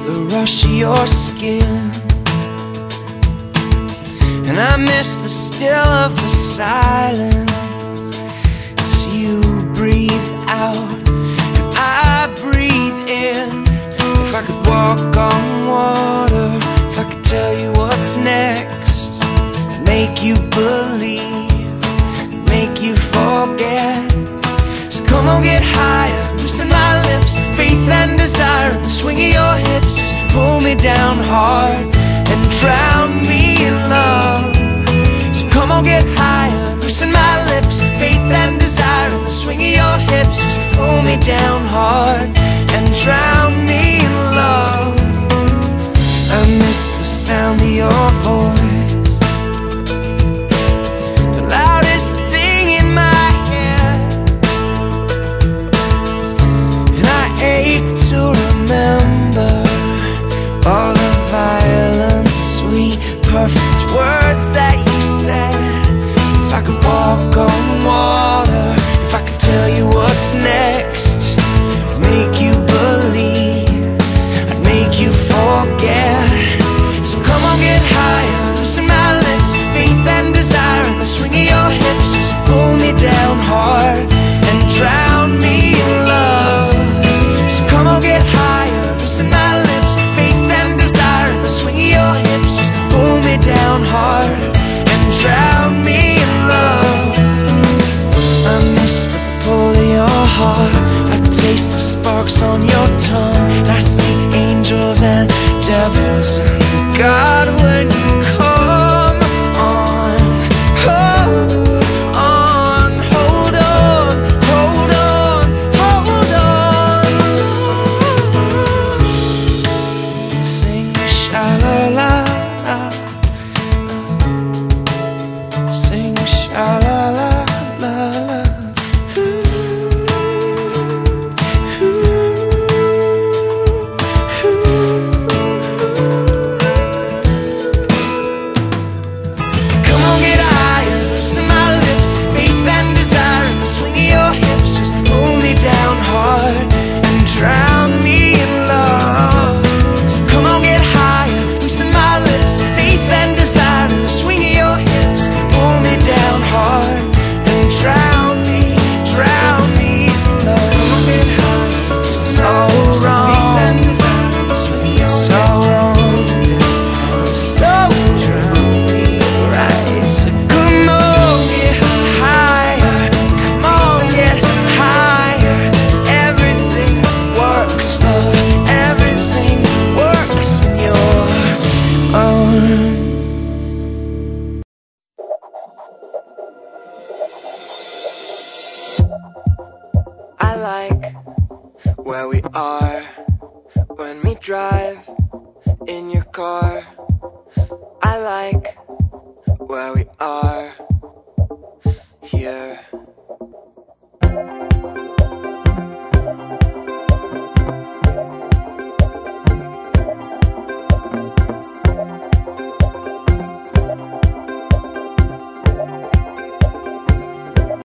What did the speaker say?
the rush of your skin. And I miss the still of the silence as you breathe out and I breathe in. If I could walk on water, if I could tell you what's next, make you believe, make you forget. So come on, get higher, loosen my lips, faith and desire in the swing of your hips. Just pull me down hard and drown me in love. So come on, get higher, loosen my lips, faith and desire in the swing of your hips. Just pull me down hard and drown me in love. I miss the sound of your voice, the loudest thing in my head. And I ache to remember all the violent, sweet, perfect words that you said. If I could walk on water, if I could tell you what's next, make you believe, I'd make you forget. So come on, get higher, loosen my lips, faith and desire in the swing of your hips. Just pull me down hard and drown me in love. So come on, get higher, loosen my lips, faith and desire in the swing of your hips. Just pull me down hard and drown me in love. I miss the pull of your heart, I taste the sparks on your tongue, and I see angels and devils and God when you come on. Hold on, hold on, hold on, hold on. Sing sha-la-la-la, sing sha-la-la-la-la. Drown me in love. So come on, get higher, loosen my lips, faith and desire in the swing of your hips. Pull me down hard and drown me in love. Come on, get higher. So wrong, so wrong, so right. So come on, get higher, come on, get higher. 'Cause everything works, love, everything works in your arms. I like where we are when we drive in your car. I like where we are here.